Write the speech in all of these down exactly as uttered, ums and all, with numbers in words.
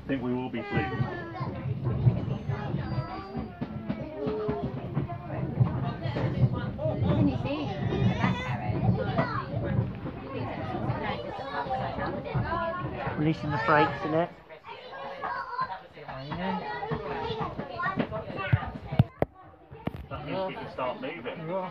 think we will be soon. Releasing the brakes in it. That means we can start moving. Yeah.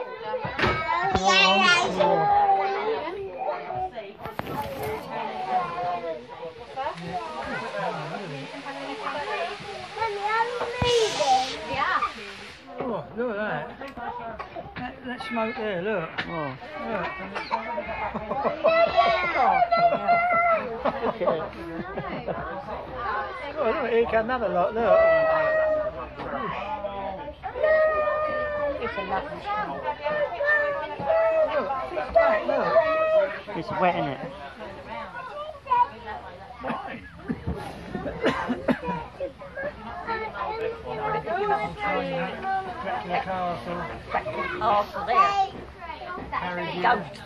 Oh, look at that. That, that smoke there, look. Oh. Look. Oh, look, here comes another lot, look. It's a lovely smoke. Look, that's back, look. It's wet, isn't it? Back to the castle. Back to the castle there. Harry Ghost.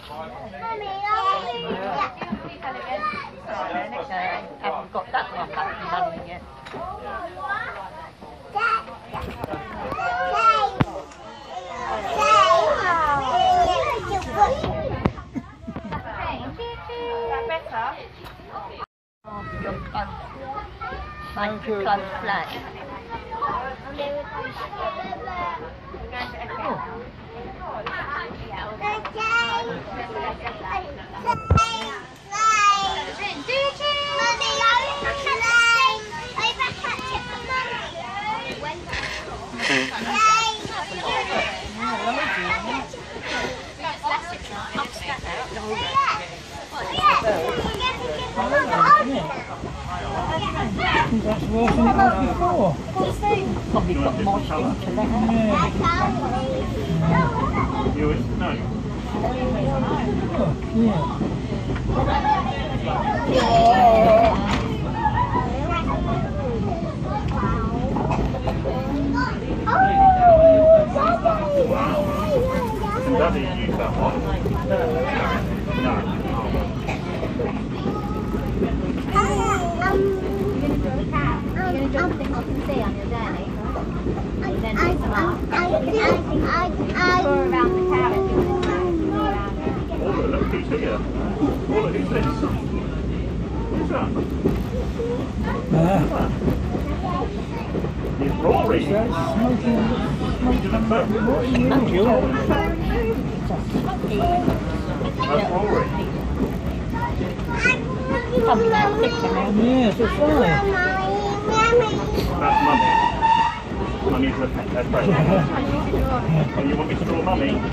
I haven't got that one back from London yet. Thank you. Close flat. That's worse than it was before. Probably got more into that. Yeah. You would? No. Oh, yeah. Wow. Can Daddy use that one? No. You're going to jump things off the sea on your journey, and then do some up. Tour around the carrot. Oh, look who's here. Oh, look who's this. Who's that? Ah. It's Rory. That's smoking. Smoking a boat. Thank you. That's Rory. Yes, it's right. That's Mummy. Mummy's a pet friend. Oh, you want me to draw Mummy? That's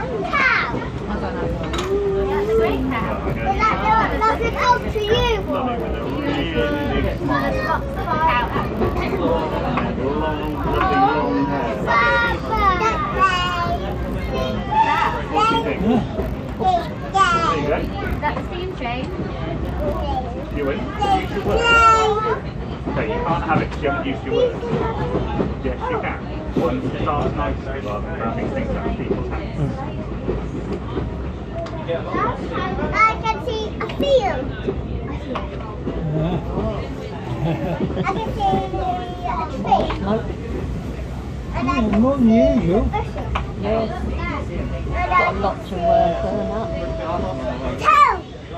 a great cow. That's an up to you. Mummy with a really big smile. There's lots of cow And long, lovely long hair. What do you think? There you go. Is that the steam train? You win. Use your words. Okay, you can't have it because you haven't used your words. Yes, you can. One starts nicely rather than wrapping things up in people's hands. I can see a field. I can see a tree. And I can More than usual. Yes. Got lots of work going up. Cow.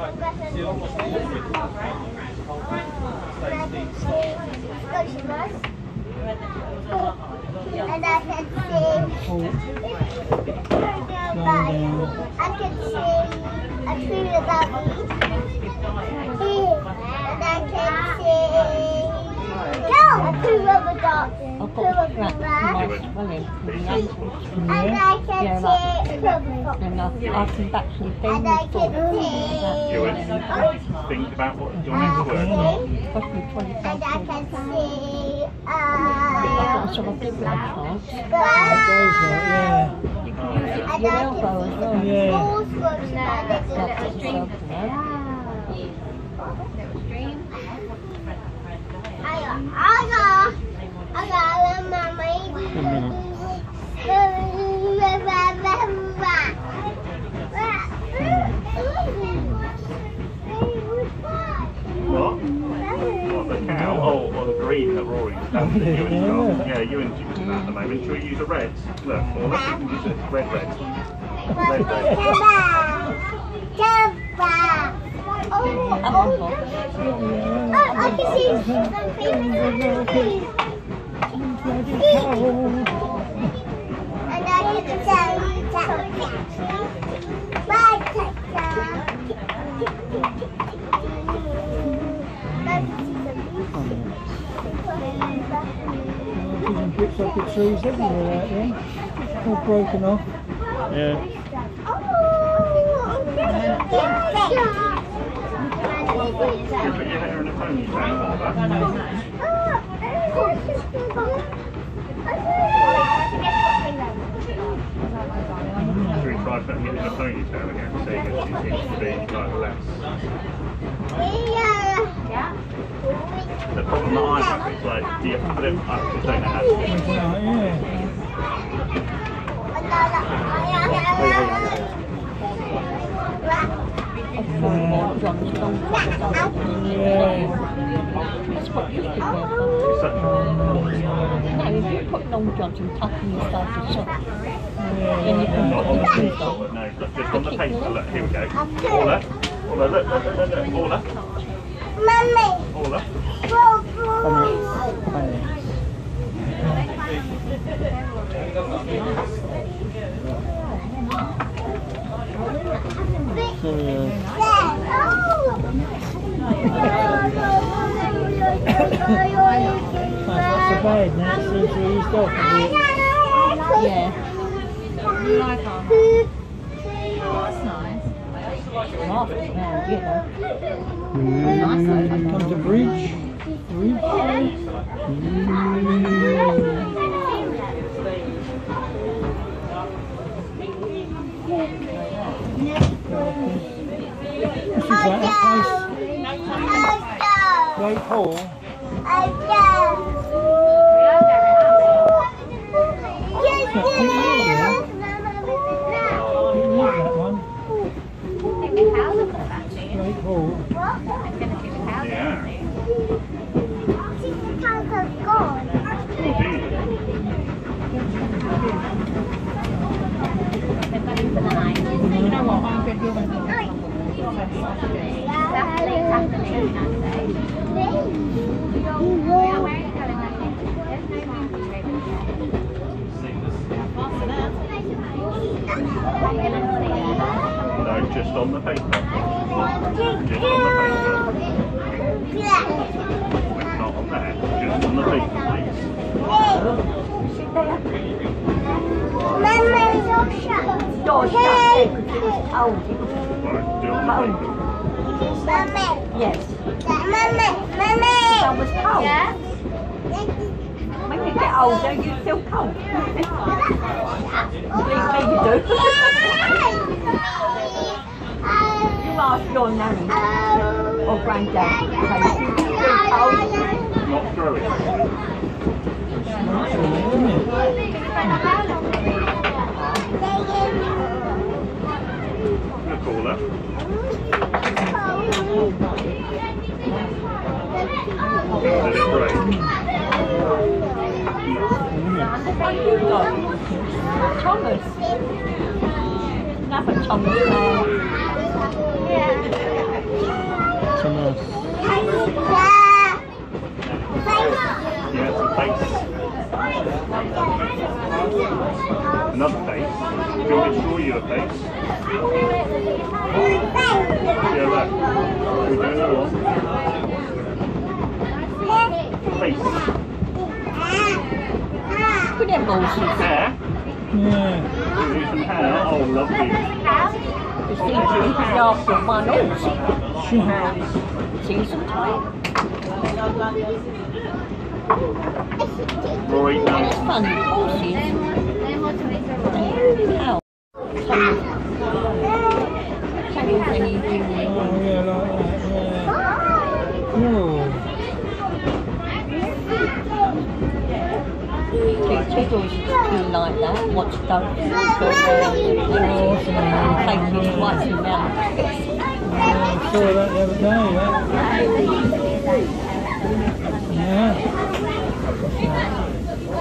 And I can see I can see a tree about me. And I can see go two rubber dots. I've Two got rubber that dots. nice swelling from the ankles. And I can Yeah, see rubber dots. And I, I can actually bend And the I foot. can see You win. Think about what your next word is. Cost me twenty-five and I quid. can see I uh got some of the blood chance. Yeah. You can use it for your elbow as well. Yeah. That's not the stream. I got, I got, I got a mommy. Ten minutes. What? What, the cow? Rory's. Um, you and Charles. Yeah, you and Jim's at the moment. Shall we use a red? Look, or let's use it. Red, red. Red, red. Oh, oh, oh, I can see something. And I can tell you that. Bits of the trees everywhere out there, all broken off. Yeah. Put your hair in a ponytail. Should we try putting it in a ponytail again, so you can seems to be like less? The problem that I have is like, do you put it up? I just don't know how to do it. That's what you should wear. No, if you put long johns and tuck in your starter socks, then you can Not put on the them paper, but no, look, just on the paper. Look, here we go. Paula, Paula, look, look, look, look, look. Paula, Mummy. Paula. That's so bad now, it seems to ease off a bit. yeah. You like on? That's nice. Half it now, you know. Nice though. Comes the bridge. Bridge. This is like that place. Great Hall. That one. Great Hall. Yeah. You know what? I'm good. You're going to be Saturday. Saturday, Saturday, No, just on the paper. Just on the paper. Not on there, just on the paper, please. Doors shut there because it was cold. Right, do it on the paper. Yes. That was cold. When you get older, you feel cold. Believe me, you do. You ask your nanny or granddad, say, you feel cold. Not throw it. Look, Paula. Let it break. What have you got? Thomas. Another Thomas there. Thomas. Yeah, it's a face. Another face. Do you want me to draw you a face? Yeah, look. We're doing another one. Face. Look at them balls. Hair. Yeah. Do some hair. Oh, lovely. You see, you can ask of one horse. Season time. Rory, It's no. fun, horses. How? Carrying anything. Oh, yeah, like that, yeah. Oh. Two doors used to be like that. Watch dogs. Take you twice in now. I saw that the other day, yeah. Yeah.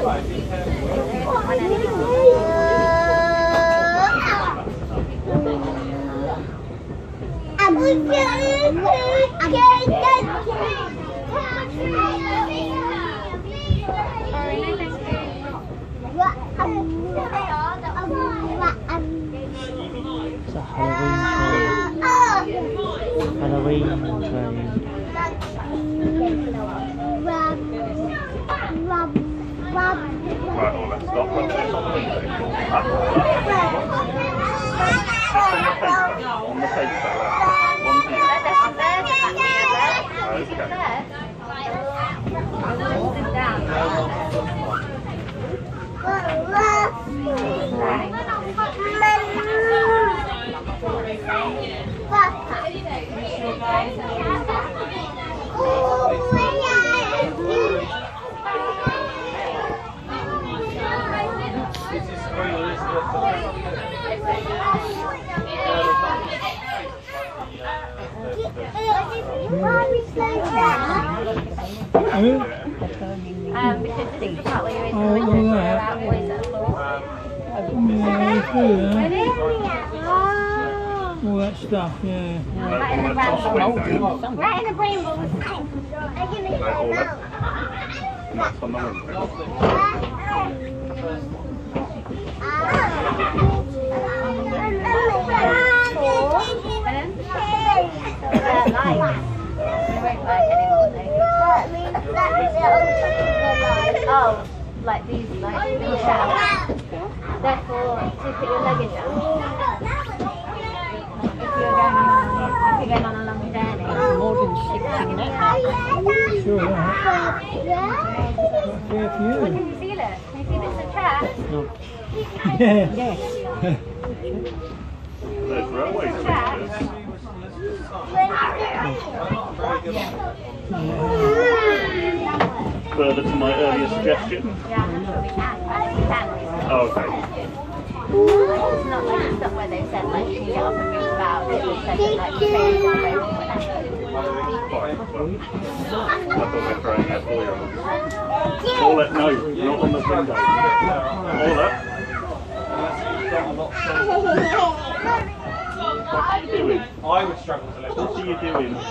It's a Halloween train. Halloween train. Right, well, let's stop putting this on the window. On the paper. One here. Um, because this is the part where you're in the Oh, window, all so that. you're out always at floor. Yeah, through there. Ready? All that stuff, yeah. Right in the brambles. Right in the brambles. That's on the window. Oh, like these, like these shelves. Therefore, to put your luggage on. If you're going on, if you're going on a long journey. More than sixteen minutes. Sure, yeah. Fair Well, few. can you feel it? Can you feel it's a track? No. Yeah. Yes. There's railway stations. Further to my earlier suggestion. Yeah, I'm sure we can. I think we can. Oh, okay. It's not like it's not where they said like you can get off and move about. It was said that like trains and roads and whatever. Fine. Well, I thought they were throwing that for you. All that, no, not on the window. All that. What are you doing? I would struggle to lift. What are you doing? Oh,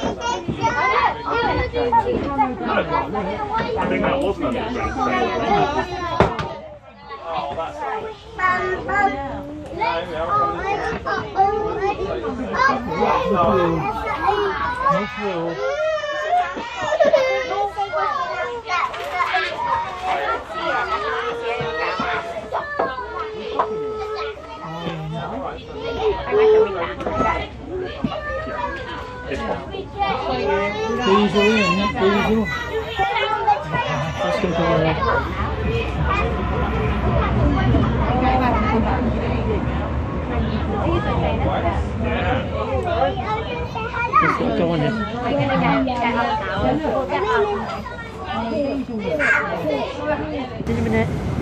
I think that was none of the train. Oh, that's Nice little. I reckon we can. It's fine. Diesel in, not diesel. Let's go to the... Go on then. We're going to get, get up now. We'll get up. In a minute.